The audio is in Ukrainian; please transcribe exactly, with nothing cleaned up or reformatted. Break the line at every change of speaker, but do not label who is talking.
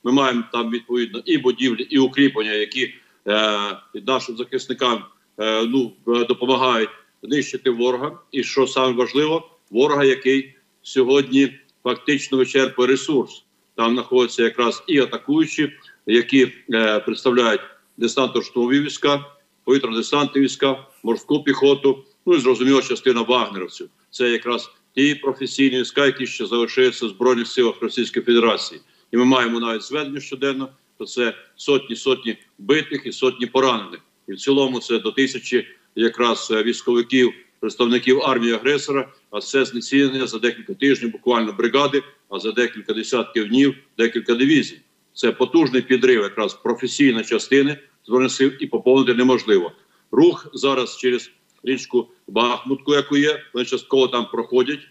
Ми маємо там відповідно і будівлі, і укріплення, які е, нашим захисникам е, ну, допомагають нищити ворога. І що саме важливо, ворога, який сьогодні фактично вичерпує ресурс. Там знаходяться якраз і атакуючі, які е, представляють десантно-штурмові війська, повітряно-десантні війська, морську піхоту, ну і зрозуміло частина вагнерівців. Це якраз ті професійні війська, які ще залишаються в Збройних силах Російської Федерації. І ми маємо навіть зведення щоденно, то це сотні-сотні битих і сотні поранених. І в цілому це до тисячі якраз військовиків, представників армії-агресора, а це знецінення за декілька тижнів, буквально бригади, а за декілька десятків днів декілька дивізій. Це потужний підрив якраз професійної частини Збройних сил, і поповнити неможливо. Рух зараз через річку Бахмутку, яку є, вони частково там проходять,